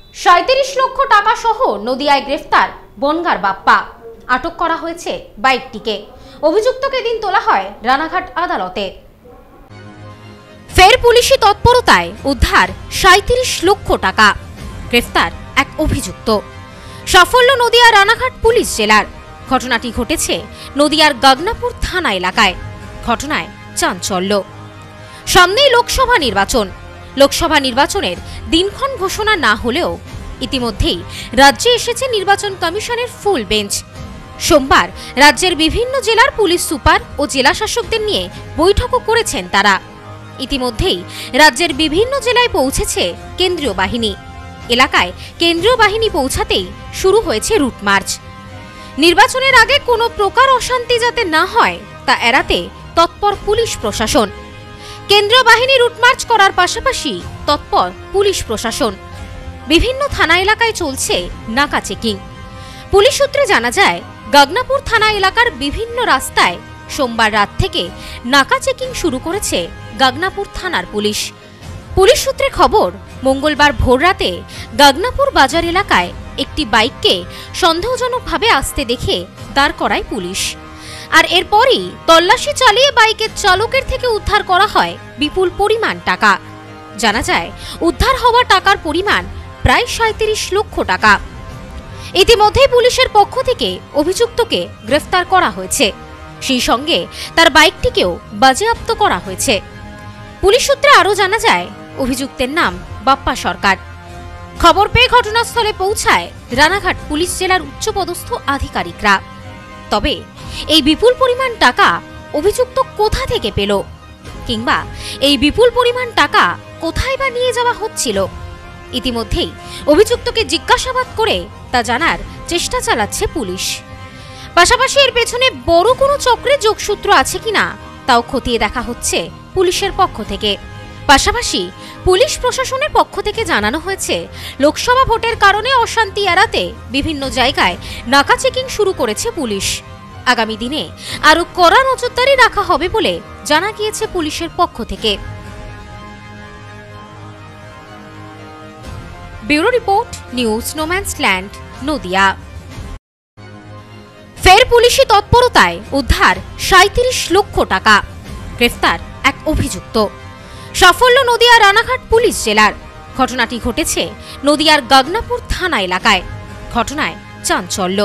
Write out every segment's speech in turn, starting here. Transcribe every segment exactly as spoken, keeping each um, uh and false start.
সাঁইত্রিশ লক্ষ টাকা সহ নদিয়ায় গ্রেফতার বনগার বাপ্পা। আটক করা হয়েছে বাইকটিকে। অভিযুক্তকে দিন তোলা হয় রানাঘাট আদালতে। ফের পুলিশি তৎপরতায় উদ্ধার সাঁইত্রিশ লক্ষ টাকা। গ্রেফতার এক অভিযুক্ত। সাফল্য নদিয়া রানাঘাট পুলিশ জেলার। ঘটনাটি ঘটেছে নদিয়ার গাগনাপুর থানা এলাকায়। ঘটনায় চাঞ্চল্য। সামনেই লোকসভা নির্বাচন। লোকসভা নির্বাচনের দিনক্ষণ ঘোষণা না হলেও ইতিমধ্যেই রাজ্যে এসেছে নির্বাচন কমিশনের ফুল বেঞ্চ। সোমবার রাজ্যের বিভিন্ন জেলার পুলিশ সুপার ও জেলা শাসকদের নিয়ে বৈঠকও করেছেন তারা। ইতিমধ্যেই রাজ্যের বিভিন্ন জেলায় পৌঁছেছে কেন্দ্রীয় বাহিনী। এলাকায় কেন্দ্রীয় বাহিনী পৌঁছাতেই শুরু হয়েছে রুট মার্চ। নির্বাচনের আগে কোনো প্রকার অশান্তি যাতে না হয় তা এড়াতে তৎপর পুলিশ প্রশাসন। কেন্দ্রীয় বাহিনী রুটমার্চ করার পাশাপাশি তৎপর পুলিশ প্রশাসন। বিভিন্ন থানা এলাকায় চলছে নাকা চেকিং। পুলিশ সূত্রে জানা যায়, গাগনাপুর থানা এলাকার বিভিন্ন রাস্তায় সোমবার রাত থেকে নাকা চেকিং শুরু করেছে গাগনাপুর থানার পুলিশ। পুলিশ সূত্রে খবর, মঙ্গলবার ভোররাতে গাগনাপুর বাজার এলাকায় একটি বাইককে সন্দেহজনকভাবে আসতে দেখে দাঁড় করায় পুলিশ। আর এরপরই তল্লাশি চালিয়ে বাইকের চালকের থেকে উদ্ধার করা হয় বিপুল পরিমাণ টাকা। জানা যায়, উদ্ধার হওয়া টাকার পরিমাণ প্রায় সাঁইত্রিশ লক্ষ টাকা। ইতিমধ্যে পুলিশের পক্ষ থেকে অভিযুক্তকে গ্রেফতার করা হয়েছে। সেই সঙ্গে তার বাইকটিকেও বাজেয়াপ্ত করা হয়েছে। পুলিশ সূত্রে আরও জানা যায়, অভিযুক্তের নাম বাপ্পা সরকার। খবর পেয়ে ঘটনাস্থলে পৌঁছায় রানাঘাট পুলিশ জেলার উচ্চপদস্থ আধিকারিকরা। তবে এই বিপুল পরিমাণ টাকা অভিযুক্ত কোথা থেকে পেল, কিংবা এই বিপুল পরিমাণ টাকা কোথায় বা নিয়ে যাওয়া হচ্ছিল, ইতিমধ্যেই অভিযুক্তকে জিজ্ঞাসাবাদ করে তা জানার চেষ্টা চালাচ্ছে পুলিশ। পাশাপাশি এর পেছনে বড় কোনো চক্রের যোগসূত্র আছে কিনা তাও খতিয়ে দেখা হচ্ছে পুলিশের পক্ষ থেকে। পাশাপাশি পুলিশ প্রশাসনের পক্ষ থেকে জানানো হয়েছে, লোকসভা ভোটের কারণে অশান্তি এড়াতে বিভিন্ন জায়গায় নাকা চেকিং শুরু করেছে পুলিশ। আগামী দিনে আরও কড়া নজরদারি রাখা হবে বলে জানা গিয়েছে পুলিশের পক্ষ থেকে। Bureau report, news no man's land, Nadia. ফের পুলিশি তৎপরতায় উদ্ধার সাঁইত্রিশ লক্ষ টাকা। গ্রেফতার এক অভিযুক্ত। সাফল্য নদিয়া রানাঘাট পুলিশ জেলার। ঘটনাটি ঘটেছে নদিয়ার গাগনাপুর থানা এলাকায়। ঘটনায় চাঞ্চল্য।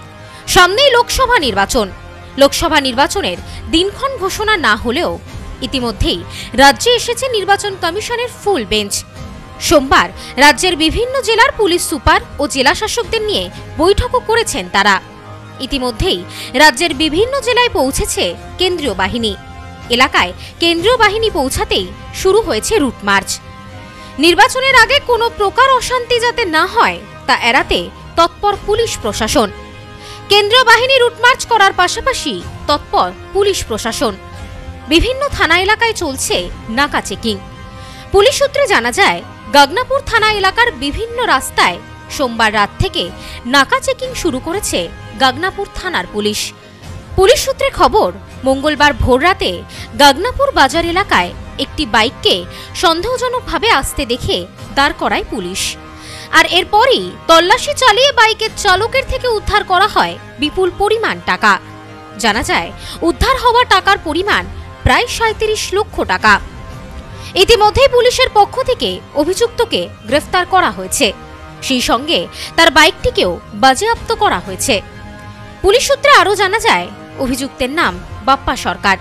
সামনেই লোকসভা নির্বাচন। লোকসভা নির্বাচনের দিনক্ষণ ঘোষণা না হলেও ইতিমধ্যেই রাজ্যে এসেছে নির্বাচন কমিশনের ফুল বেঞ্চ। সোমবার রাজ্যের বিভিন্ন জেলার পুলিশ সুপার ও জেলা শাসকদের নিয়ে বৈঠকও করেছেন তারা। ইতিমধ্যেই রাজ্যের বিভিন্ন জেলায় পৌঁছেছে কেন্দ্রীয় বাহিনী। এলাকায় কেন্দ্রীয় বাহিনী পৌঁছাতেই শুরু হয়েছে রুট মার্চ। নির্বাচনের আগে কোনো প্রকার অশান্তি যাতে না হয় তা এড়াতে তৎপর পুলিশ প্রশাসন। কেন্দ্রীয় বাহিনী রুটমার্চ করার পাশাপাশি তৎপর পুলিশ প্রশাসন। বিভিন্ন থানা এলাকায় চলছে নাকা চেকিং। পুলিশ সূত্রে জানা যায়, গাগনাপুর থানা এলাকার বিভিন্ন রাস্তায় সোমবার রাত থেকে নাকা চেকিং শুরু করেছে গাগনাপুর থানার পুলিশ। পুলিশ সূত্রে খবর, মঙ্গলবার ভোররাতে গাগনাপুর বাজার এলাকায় একটি বাইককে সন্দেহজনকভাবে আসতে দেখে দাঁড় করায় পুলিশ। আর এরপরই তল্লাশি চালিয়ে বাইকের চালকের থেকে উদ্ধার করা হয় বিপুল পরিমাণ টাকা। জানা যায়, উদ্ধার হওয়া টাকার পরিমাণ প্রায় সাঁইত্রিশ লক্ষ টাকা। ইতিমধ্যে পুলিশের পক্ষ থেকে অভিযুক্তকে গ্রেফতার করা হয়েছে। সেই সঙ্গে তার বাইকটিকেও বাজেয়াপ্ত করা হয়েছে। পুলিশ সূত্রে আরও জানা যায়, অভিযুক্তের নাম বাপ্পা সরকার।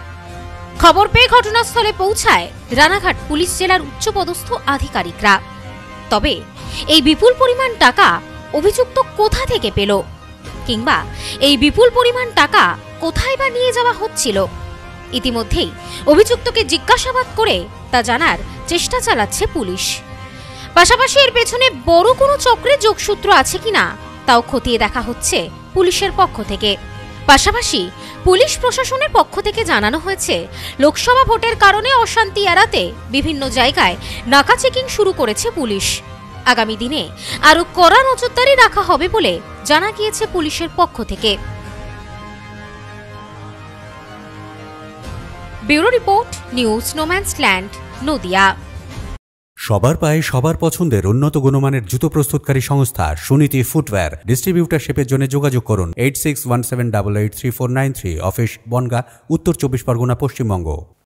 খবর পেয়ে ঘটনাস্থলে পৌঁছায় রানাঘাট পুলিশ জেলার উচ্চপদস্থ আধিকারিকরা। তবে এই বিপুল পরিমাণ টাকা অভিযুক্ত কোথা থেকে পেল, কিংবা এই বিপুল পরিমাণ টাকা কোথায় বা নিয়ে যাওয়া হচ্ছিল, ইতিমধ্যেই অভিযুক্তকে জিজ্ঞাসাবাদ করে তা জানার চেষ্টা চালাচ্ছে পুলিশ। পাশাপাশি এর পেছনে বড় কোনো চক্রের যোগসূত্র আছে কিনা তাও খতিয়ে দেখা হচ্ছে পুলিশের পক্ষ থেকে। পাশাপাশি পুলিশ প্রশাসনের পক্ষ থেকে জানানো হয়েছে, লোকসভা ভোটের কারণে অশান্তি এড়াতে বিভিন্ন জায়গায় নাকা চেকিং শুরু করেছে পুলিশ। আগামী দিনে আরও কড়া নজরদারি রাখা হবে বলে জানা গিয়েছে পুলিশের পক্ষ থেকে। Bureau report, news no man's land, Nadia. সবার পায়ে সবার পছন্দের উন্নত গুণমানের জুতো প্রস্তুতকারী সংস্থা সুনীতি ফুটওয়্যার। ডিস্ট্রিবিউটারশিপের জন্য যোগাযোগ করুন eight six one seven double eight three four nine three. Office Bongaon, Uttar Chabbish Pargana, Paschimbanga.